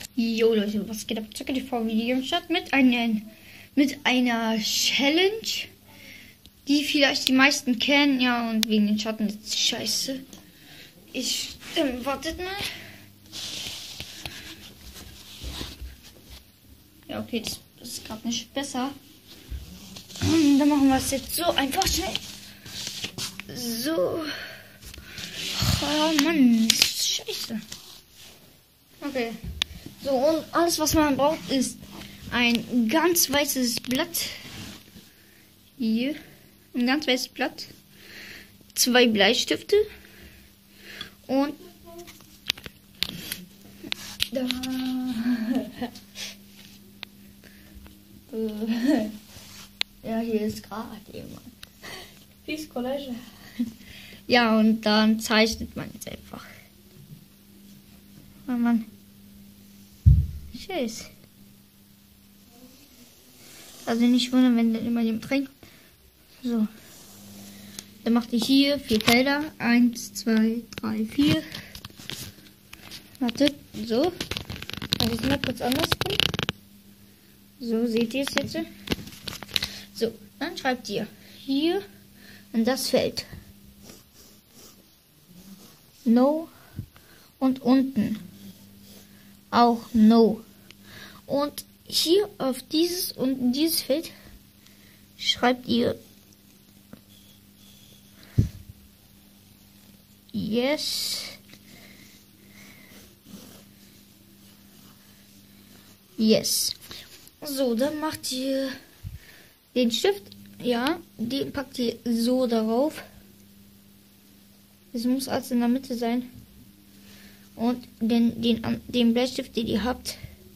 Jo Leute, was geht ab? Zocke TV Video im Chat mit einer Challenge, die vielleicht die meisten kennen, ja, und wegen den Schatten ist scheiße. Wartet mal. Ja, okay, das ist gerade nicht besser. Dann machen wir es jetzt so einfach schnell. So. Oh Mann, das ist scheiße. Okay. So, und alles, was man braucht, ist ein ganz weißes Blatt. Hier. Ein ganz weißes Blatt. 2 Bleistifte. Und da. Ja, hier ist gerade jemand. Peace College. Ja, und dann zeichnet man jetzt einfach. Oh Mann. Scheiße. Also nicht wundern, wenn dann immer jemand trinkt. So. Dann macht ihr hier 4 Felder. 1, 2, 3, 4. Warte. So. Dann ist mal kurz andersrum. So, seht ihr es jetzt? So, dann schreibt ihr hier in das Feld No und unten auch No. Und hier auf dieses und in dieses Feld schreibt ihr Yes. Yes. So, dann macht ihr den Stift, ja, den packt ihr so darauf. Es muss alles in der Mitte sein. Und den Bleistift, den ihr habt,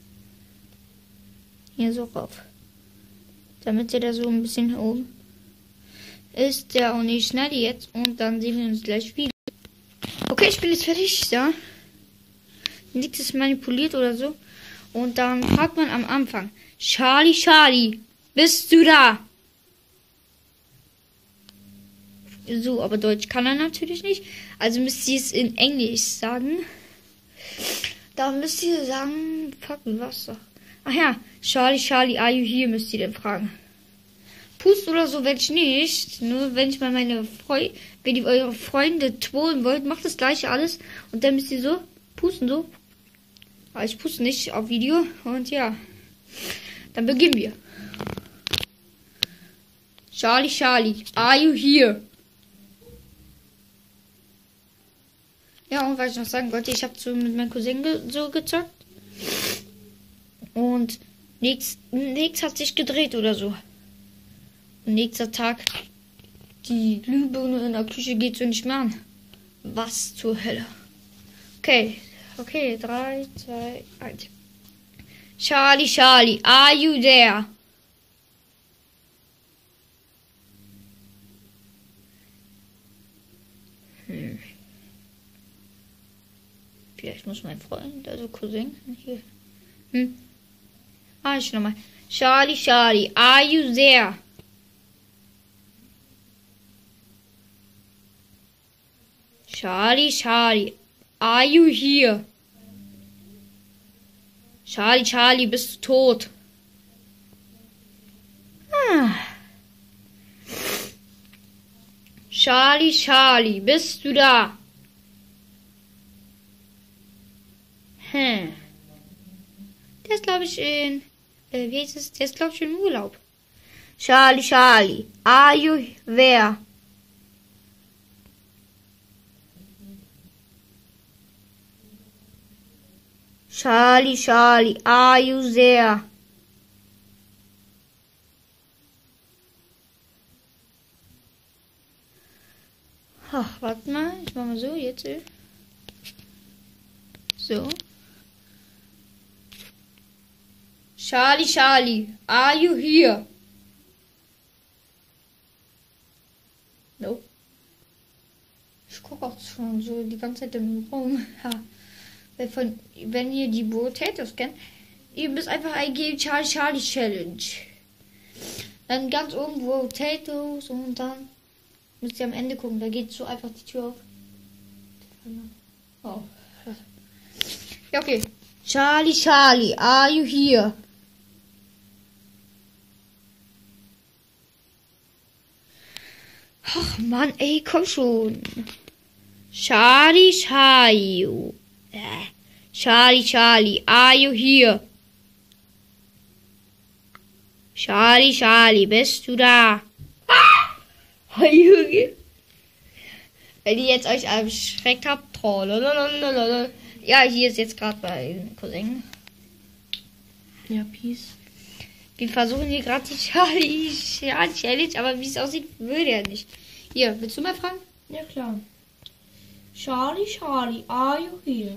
hier so rauf. Damit ihr da so ein bisschen oben ist. Ja, und ich schneide jetzt und dann sehen wir uns gleich wieder. Okay, ich bin jetzt fertig, ja. Nichts ist manipuliert oder so. Und dann fragt man am Anfang: Charlie, Charlie, bist du da? So, aber Deutsch kann er natürlich nicht. Also müsst ihr es in Englisch sagen. Da müsst ihr sagen, fuck, was doch. Ach ja, Charlie, Charlie, are you here, müsst ihr dann fragen. Pust oder so werde ich nicht. Nur wenn ich mal wenn ihr eure Freunde trollen wollt, macht das gleiche alles. Und dann müsst ihr so pusten, so. Aber ich puste nicht auf Video. Und ja, dann beginnen wir. Charlie, Charlie, are you here? Ja, und was ich noch sagen wollte, ich habe so mit meinem Cousin so gezockt. Und nichts hat sich gedreht oder so. Und nächster Tag, die Glühbirne in der Küche geht so nicht mehr an. Was zur Hölle. Okay, 3, 2, 1. Charlie, Charlie, are you there? Vielleicht muss mein Freund, also Cousin, hier. Ich nochmal. Charlie, Charlie, are you there? Charlie, Charlie, are you here? Charlie, Charlie, bist du tot? Charlie, Charlie, bist du da? Der ist, glaube ich, der ist, glaube ich, im Urlaub. Charlie, Charlie, are you there? Charlie, Charlie, are you there? Ach, warte mal, ich mach mal so, jetzt. So. Charlie, Charlie, are you here? Nope. Ich gucke auch schon so die ganze Zeit im Raum. Ja. Wenn ihr die Potatoes kennt, ihr müsst einfach eingeben Charlie, Charlie Challenge. Dann ganz oben Potatoes und dann müsst ihr am Ende gucken. Da geht so einfach die Tür auf. Oh. Ja, okay. Charlie, Charlie, are you here? Ach Mann, ey, komm schon. Charlie, Charlie. Charlie, Charlie, are you here? Charlie, Charlie, bist du da? Ah! Junge. Wenn ihr jetzt euch erschreckt habt, trollololololol. Ja, hier ist jetzt gerade bei Cousin. Ja, Peace. Wir versuchen hier gerade die Charlie Challenge, aber wie es aussieht, würde er nicht. Hier, willst du mal fragen? Ja, klar. Charlie, Charlie, are you here?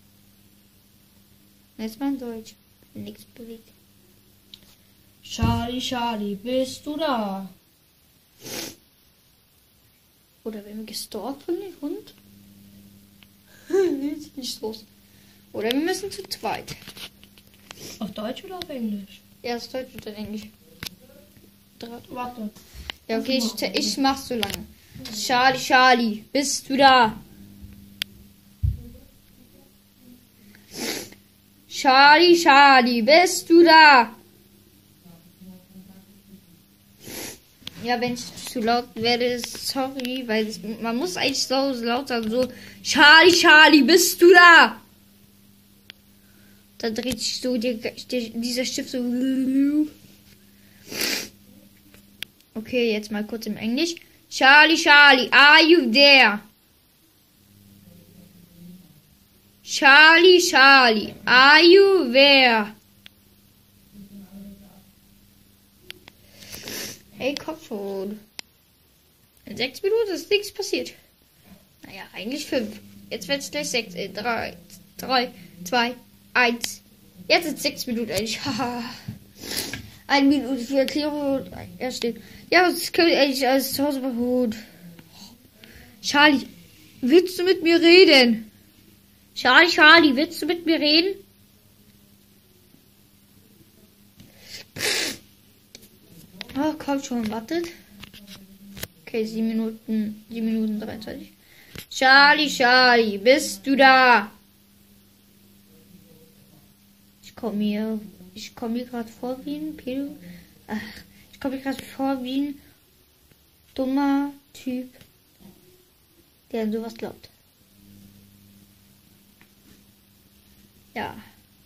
Jetzt mal in Deutsch. Nichts bewegt. Charlie, Charlie, bist du da? Oder werden wir gestalkt von dem Hund? Ist nicht los. Oder wir müssen zu zweit. Auf Deutsch oder auf Englisch? Erst Deutsch und dann Englisch. Warte. Ja, okay, ich mach's so lange. Charlie, Charlie, bist du da? Charlie, Charlie, bist du da? Ja, wenn ich zu laut werde, sorry, weil man muss eigentlich so laut sagen, so Charlie, Charlie, bist du da? Dann dreht sich so dieser Stift so. Okay, jetzt mal kurz im Englisch. Charlie, Charlie, are you there? Charlie, Charlie, are you there? Hey, komm schon. In 6 Minuten ist nichts passiert. Naja, eigentlich 5. Jetzt wird es gleich 6. 3, 2, 1. Jetzt sind 6 Minuten eigentlich. Haha. 1 Minute für Erklärung. Erstehen. Ja, das können wir eigentlich alles zu Hause machen. Charlie, willst du mit mir reden? Charlie, Charlie, willst du mit mir reden? Oh, komm schon, wartet. Okay, 7 Minuten 23. Charlie, Charlie, bist du da? Ich komme mir gerade vor wie ein Pedo. Ach, ich komme mir gerade vor wie ein dummer Typ, der an sowas glaubt. Ja.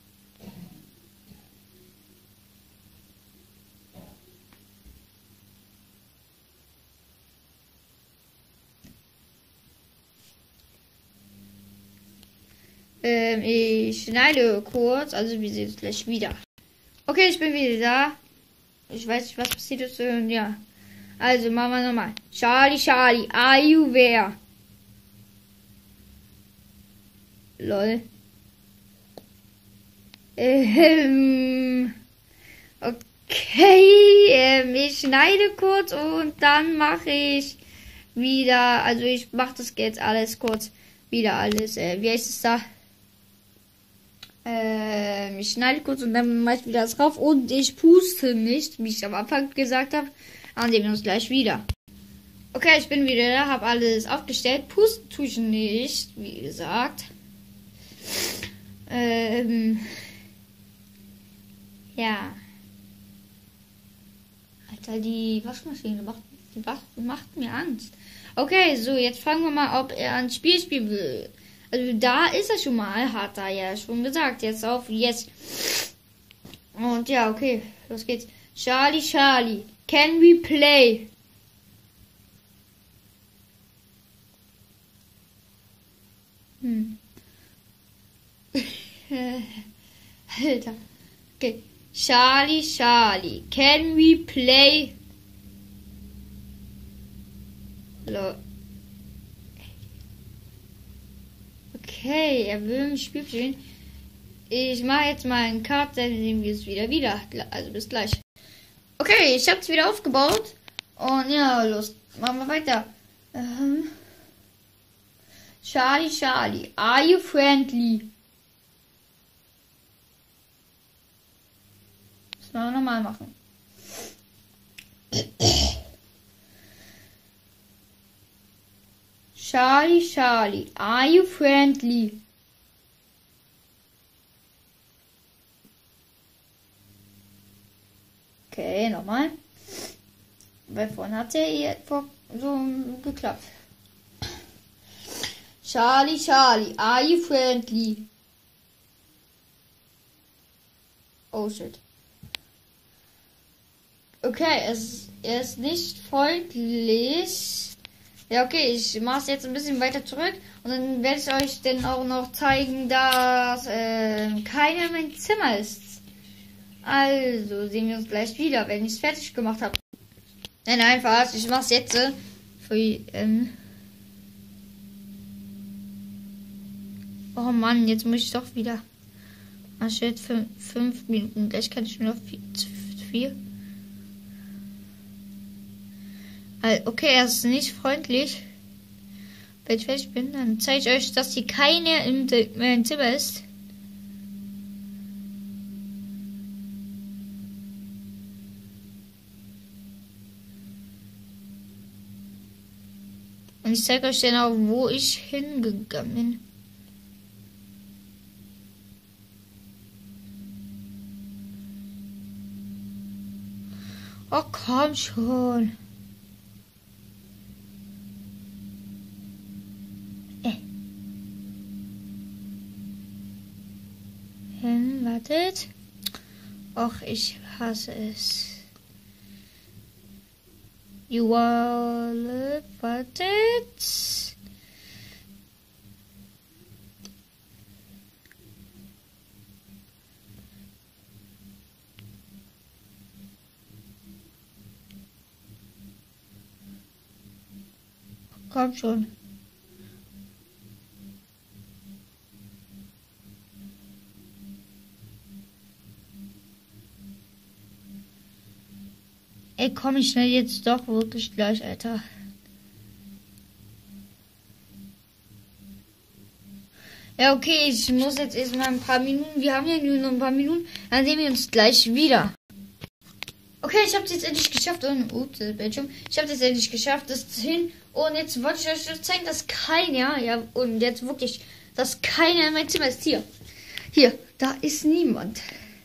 Ich schneide kurz, also wir sehen uns gleich wieder. Okay, ich bin wieder da. Ich weiß nicht, was passiert ist. Ja. Also, machen wir nochmal. Charlie, Charlie, are you there? Lol. Okay, ich schneide kurz und dann mache ich wieder, also ich mache das jetzt alles kurz wieder alles, wie heißt es da? Ich schneide kurz und dann mache ich wieder das drauf und ich puste nicht, wie ich am Anfang gesagt habe. Dann sehen wir uns gleich wieder. Okay, ich bin wieder da, habe alles aufgestellt. Pusten tue ich nicht, wie gesagt. Ja. Alter, die Waschmaschine macht mir Angst. Okay, so, jetzt fragen wir mal, ob er ein Spiel spielen will. Also da ist er schon mal, hat er ja schon gesagt. Jetzt auf Yes. Und ja, okay, los geht's. Charlie, Charlie, can we play? Alter. Okay. Charlie, Charlie, can we play? Hallo. Okay, er will ein Spiel spielen. Ich mache jetzt mal einen Cut, dann sehen wir es wieder. Also bis gleich. Okay, ich habe es wieder aufgebaut. Und ja, los. Machen wir weiter. Charlie, Charlie, are you friendly? Das müssen wir nochmal machen. Charlie, Charlie, are you friendly? Okay, nochmal. Weil vorhin hat es ja so geklappt. Charlie, Charlie, are you friendly? Oh shit. Okay, er ist nicht freundlich. Ja, okay, ich mache es jetzt ein bisschen weiter zurück. Und dann werde ich euch dann auch noch zeigen, dass keiner in meinem Zimmer ist. Also sehen wir uns gleich wieder, wenn ich es fertig gemacht habe. Nein, einfach, ich mache es jetzt für oh Mann, jetzt muss ich doch wieder. Ah shit, 5 Minuten. Gleich kann ich nur noch 4. Okay, er ist nicht freundlich. Wenn ich fertig bin, dann zeige ich euch, dass hier keiner in meinem Zimmer ist. Und ich zeige euch dann auch, wo ich hingegangen bin. Oh, komm schon. Wartet. Och, ich hasse es. You wallet, wartet. Komm schon. Ey, komm ich schnell jetzt doch wirklich gleich, Alter. Ja, okay, ich muss jetzt erstmal ein paar Minuten. Wir haben ja nur noch ein paar Minuten. Dann sehen wir uns gleich wieder. Okay, ich habe es jetzt endlich geschafft. Und, Bildschirm. Ich habe es jetzt endlich geschafft, das hin. Und jetzt wollte ich euch zeigen, dass keiner, ja, und jetzt wirklich, dass keiner in meinem Zimmer ist. Hier, da ist niemand.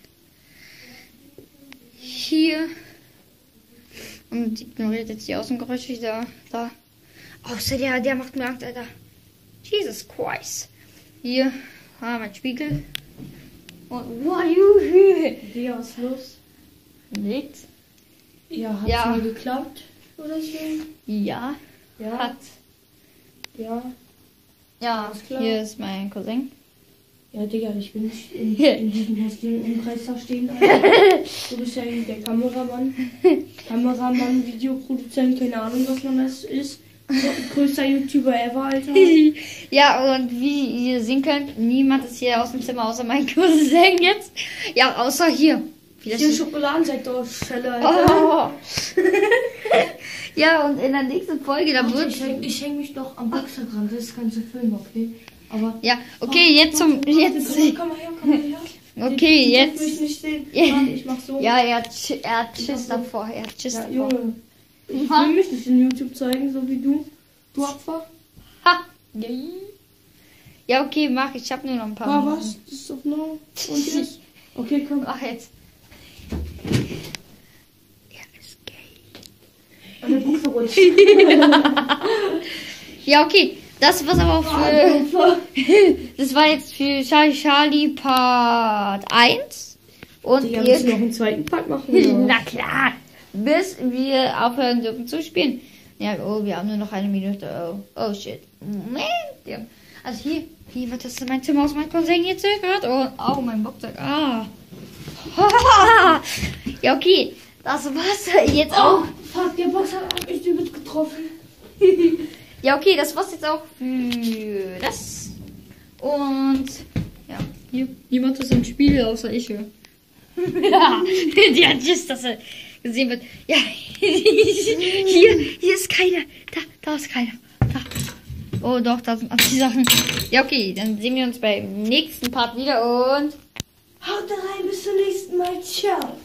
Hier. Und ignoriert jetzt die Außengeräusche da. Außer der macht mir Angst, Alter. Jesus Christ. Hier, mein Spiegel. Und what are you here? Digga, was ist los? Nichts. Ja, hat's mal geklappt? Oder so? Ja. Hat. Ja. Ja, hier ist mein Cousin. Ja, Digga, ich bin nicht in diesem hässlichen Umkreis da stehen. Du bist ja eigentlich der Kameramann. Kameramann, Videoproduzent, keine Ahnung, was man das ist. Größter YouTuber ever, Alter. Ja, und wie ihr sehen könnt, niemand ist hier aus dem Zimmer, außer mein Cousin jetzt. Ja, außer hier. Hier Schokoladensektorstelle, Alter. Oh. Ja, und in der nächsten Folge, da wird... Ich häng mich doch am Boxer dran, das ganze Film, okay? Aber... Ja, okay, jetzt zum... Komm mal her. Okay, jetzt... Ich nicht sehen. Ja. Ich mach so. Ja, er hat Schiss davor. Er hat Schiss davor. Junge. Ich will mich nicht in YouTube zeigen, so wie du. Du Opfer. Ha! Ja, okay, mach. Ich hab nur noch ein paar Minuten. Was? Das ist doch no. Und jetzt? Okay, komm. Mach jetzt. Er ist gay. An der Buche rutscht. Ja, okay. Das war's aber auch für... Das war jetzt für Charlie Part 1. Und wir müssen noch einen zweiten Part machen. Na klar. Bis wir aufhören dürfen zu spielen. Ja, oh, wir haben nur noch 1 Minute. Oh shit. Moment. Ja. Also hier wird das mein Zimmer aus meinem Cousin jetzt gehört. Oh, mein Boxsack. Ah. Ja, okay. Das war's jetzt auch. Fuck, der Boxsack hat mich übelst getroffen. Ja, okay, das war's jetzt auch für das. Und ja, hier, niemand ist im Spiel, außer ich. Ja, die hat just, dass er gesehen wird. Ja, hier ist keiner. Da ist keiner. Da. Oh doch, da sind die Sachen. Ja, okay, dann sehen wir uns beim nächsten Part wieder und haut rein, bis zum nächsten Mal. Ciao.